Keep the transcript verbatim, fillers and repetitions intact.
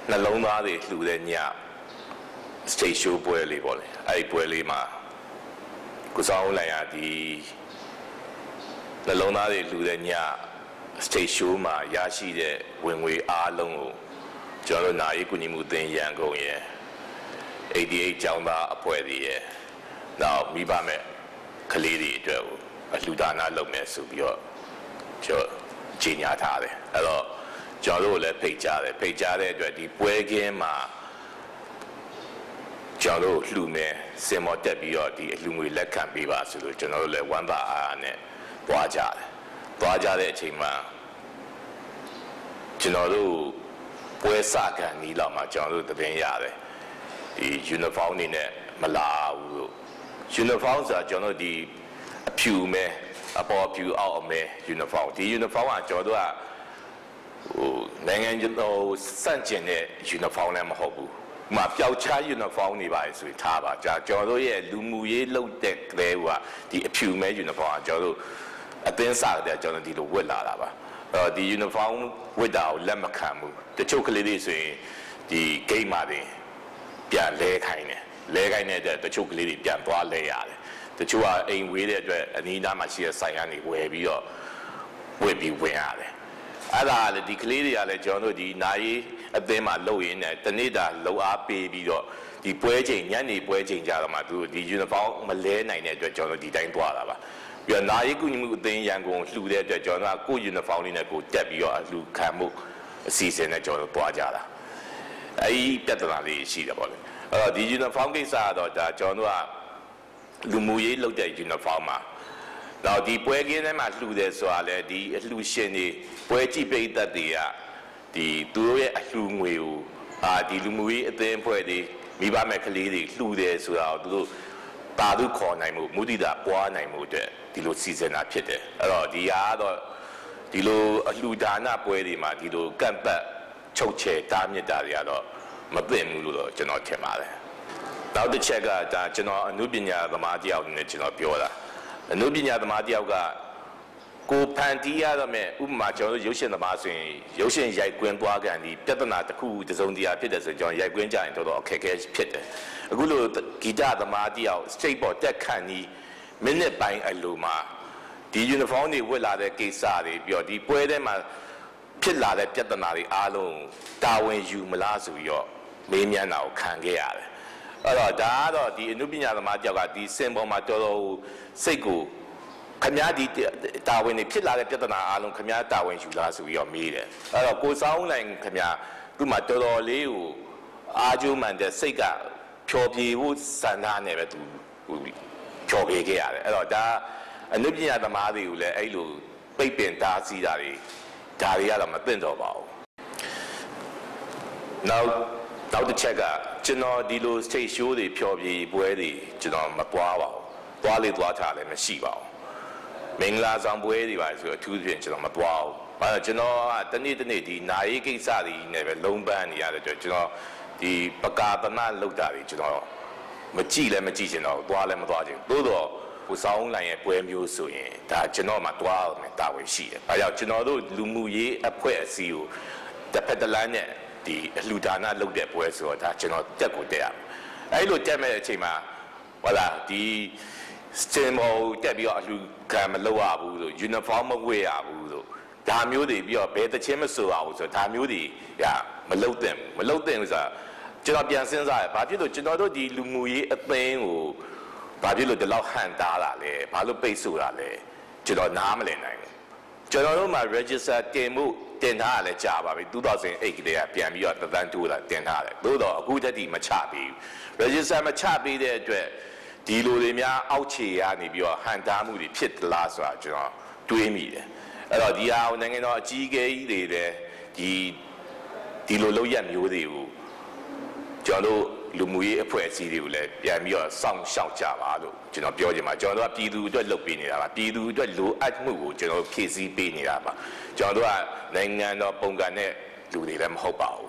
နှလုံးသားတွေလှူတဲ့ည stage show ပွဲလေးပေါ့လေအဲ့ဒီပွဲလေးမှာကိုစောင်းလိုက်ရဒီနှလုံးသားတွေလှူတဲ့ည stage show မှာရရှိတဲ့ဝင်ငွေအားလုံးကိုကျွန်တော်တို့နာရီကုညီမှုအသင်းရန်ကုန်ရဲ့eighty-eightကျောင်းသားအဖွဲ့တွေရဲ့နောက်မိဘမဲ့ကလေးတွေအတွက်ကိုအလှူဒါနလုပ်မယ်ဆိုပြီးတော့ကျွန်တော်ကြီးညာထားတယ်အဲ့တော့ကျွန်တော်တို့လည်းဖိတ်ကြားတယ်ဖိတ်ကြားတဲ့အတွက်ဒီပွဲကင်းမှာကျွန်တော်တို့လှူမယ်စင်မော်တက်ပြီးတော့ဒီအလှူငွေလက်ခံပေးပါဆိုလို့ကျွန်တော်တို့လည်းဝမ်းသာအားနဲ့သွားကြတယ်သွားကြတဲ့အချိန်မှာကျွန်တော်တို့ပွဲစကန်နီးလောက်မှာကျွန်တော်တို့သတင်းရတယ်ဒီ uniform နေနဲ့မလာဘူးလို့ uniform ဆိုတာကျွန်တော်တို့ဒီအဖြူမဲ့အပေါ်အဖြူအောက်အမဲ uniform ဒီ uniform ကကျွန်တော်တို့ကဟိုနိုင်ငံတော်စန့်ကျင်တဲ့ uniform လည်းမဟုတ်ဘူး။မှာပျောက်ချ uniform နေပါလေဆိုရင်ထားပါကြာကျွန်တော်တို့ရဲ့လူမှုရေးလုပ်တဲ့ကလေးကဒီအဖြူမဲ uniform ကကျွန်တော်တို့အသင်းစားတဲ့ကျွန်တော်ဒီလိုဝတ်လာတာပါ။အဲ့တော့ဒီ uniform ဝတ်တာကိုလက်မခံဘူး။တချို့ကလေးတွေဆိုရင်ဒီ game မှာတင်ပြန်လဲခိုင်းတယ်။လဲခိုင်းတဲ့တချို့ကလေးတွေပြန်သွားလဲရတယ်။တချို့ကအိမ်ဝေးတဲ့အတွက်အနီးနားမှာရှိတဲ့ဆိုင်ကနေဝယ်ပြီးတော့ဝယ်ပြီးဝင်ရတယ်အဲ့ဒါလေဒီကလေးတွေကလည်းကျွန်တော်တို့ဒီနာရီအသင်းမှာလှုပ်ရင်းနဲ့တနေ့တာလှုပ်အားပေးပြီးတော့ဒီပွဲချိန်ညနေပွဲချိန်ကြတော့မှသူဒီ uniform မလဲနိုင်တဲ့အတွက်ကျွန်တော်တို့ဒီတိုင်းသွားတာပါပြီးတော့နာရီကုညီမှုအသင်းရန်ကုန်လှူတဲ့အတွက်ကျွန်တော်ကကိုယ် uniform လေးနဲ့ကိုတက်ပြီးတော့အလှူခံမှုအစီအစဉ်နဲ့ကျွန်တော်တို့သွားကြတာအဲ့ဒီပြဿနာလေးရှိတယ်ပေါ့လေအဲ့တော့ဒီ uniform ကိစ္စကတော့ဒါကျွန်တော်တို့ကလူမှုရေးလုပ်တဲ့ uniform မှာတော့ဒီပွဲကင်းထဲမှာလှူတယ်ဆိုတာလေဒီအလှူရှင်တွေပွဲကြည့်ပိတ်သက်တွေကဒီသူတို့ရဲ့အလှူငွေကိုအာဒီလူမှုရေးအသင်းအဖွဲ့တွေမိဘမဲ့ကလေးတွေလှူတယ်ဆိုတာကိုသူတို့တာသူခေါ်နိုင်မှုမုဒိတာပွားနိုင်မှုအတွက်ဒီလိုစီစဉ်တာဖြစ်တယ်အဲ့တော့ဒီဟာကတော့ဒီလိုအလှူဒါနပွဲတွေမှာဒီလိုကန့်ပတ်ချုပ်ချယ်တားမြစ်တာတွေကတော့မသင့်ဘူးလို့တော့ကျွန်တော်ထင်ပါတယ်နောက်တစ်ချက်ကဒါကျွန်တော်အနုပညာသမားတယောက်နဲ့ကျွန်တော်ပြောတာအနုပညာသမားတယောက်ကကိုဖန်တီးရတော့မဲ့ဥပမာကျွန်တော်တို့ရုပ်ရှင်သမားဆိုရင်ရုပ်ရှင်ရိုက်ကွင်းသွားကန်ဒီပြဿနာတစ်ခုတစုံတရာဖြစ်တယ်ဆိုရင်ကျွန်တော်ရိုက်ကွင်းကြရင်တော်တော်အခက်အခဲဖြစ်တယ်အခုလိုဂီတသမားတယောက် state ပေါ်တက်ခန့်ဒီမိနစ်ပိုင်းအလိုမှာဒီ uniform တွေဝတ်လာတဲ့ကိစ္စတွေပြီးတော့ဒီပွဲထဲမှာဖြစ်လာတဲ့ပြဿနာတွေအားလုံးတာဝန်ယူမလားဆိုပြီးတော့မေးမြန်းတာကိုခံခဲ့ရတယ်အဲ့တော့ဒါကတော့ဒီအနုပညာသမားတယောက်ကဒီစင်ပေါ်မှာတော်တော်စိတ်ကိုခမားဒီတာဝန်တွေဖြစ်လာတဲ့ပြဿနာအားလုံးခမားတာဝန်ယူလားဆိုပြီးတော့မေးတယ်အဲ့တော့ကိုစောင်းနိုင်ခမားသူ့မှာတော်တော်လေးကိုအာကျိုးမှန်တဲ့စိတ်ကဖြောပြေဖို့စံထားနေပဲသူဖြောပြေခဲ့ရတယ်အဲ့တော့ဒါအနုပညာသမားတွေကိုလည်းအဲ့လိုပိတ်ပင်တားဆီးတာတွေဒါတွေကတော့မသင့်တော်ပါဘူးနောက်နောက်တစ်ချက်ကကျွန်တော်ဒီလို stage show တွေဖြောပြေပွဲတွေကျွန်တော်မပွားပါဘူးသွားလေသွားထားလည်းမရှိပါဘူးမင်္ဂလာဆောင်ပွဲတွေပါဆိုအထူးဖြင့်ကျွန်တော်မပွားဘူးဘာလို့ကျွန်တော်ကတနေ့တနေ့ဒီနာရေးကိစ္စတွေနဲ့ပဲလုံးပန်းနေရတဲ့အတွက်ကျွန်တော်ဒီပကာသနာလောက်တာတွေကျွန်တော်မကြည့်လည်းမကြည့်ချင်တော့သွားလည်းမသွားချင်ဘူးသို့တော့ကိုစောင်းလိုင်းရဲ့ပွဲမျိုးဆိုရင်ဒါကျွန်တော်မှသွားအောင်တာဝန်ရှိတယ်ဘာကြောင့်ကျွန်တော်တို့လူမှုရေးအဖွဲ့အစည်းကိုတစ်ဖက်တစ်လမ်းနဲ့ဒီအလှူဒါနလုပ်တဲ့ပွဲဆိုတော့ဒါကျွန်တော်တက်ကိုတက်ရမယ်အဲ့လိုတက်မဲ့အချိန်မှာဟလာဒီစတင်မောတက်ပြီးတော့အလှူခံမလုပ်ရဘူးလို့ uniform မဝတ်ရဘူးလို့ဒါမျိုးတွေပြီးတော့ဘယ်တစ်ချင်းမဆိုရဘူးဆိုတော့ဒါမျိုးတွေရမလုပ်သင့်မလုပ်သင့်ဆိုတာကျွန်တော်ပြန်စဉ်းစားရဘာဖြစ်လို့ကျွန်တော်တို့ဒီလူမှုရေးအသင်းကိုဘာဖြစ်လို့ဒီလောက်ဟန်တားတာလဲဘာလို့ပိတ်ဆို့တာလဲကျွန်တော်နားမလည်နိုင်ဘူးကျွန်တော်တို့မှာ register တင်မှုတင်ထားရလဲကြာပါပြီtwo thousand eightကတည်းကပြန်ပြီးတော့တသန်းတိုးလာတင်ထားတယ်သို့တော့အခုတည်းကမချပေးဘူး register မချပေးတဲ့အတွက်ဒီလိုတွေများအောက်ခြေရနေပြီးတော့ဟန်တားမှုတွေဖြစ်လားဆိုတာကျွန်တော်တွေးမိတယ်အဲ့တော့ဒီဟာနိုင်ငံတော်အကြီးအကဲကြီးတွေလည်းဒီဒီလိုလုပ်ရမျိုးတွေကိုကျွန်တော်တို့လူမှုရေးအဖွဲ့အစည်းတွေကိုလည်းပြန်ပြီးတော့စောင့်ရှောက်ကြပါလို့ကျွန်တော်ပြောချင်ပါကျွန်တော်တို့ကပြည်သူအတွက်လုပ်ပေးနေတာပါပြည်သူအတွက်လိုအပ်မှုကိုကျွန်တော်ဖြည့်ဆည်းပေးနေတာပါကျွန်တော်တို့ကနိုင်ငံတော်ပုံကံနဲ့လူတွေလည်းမဟုတ်ပါဘူး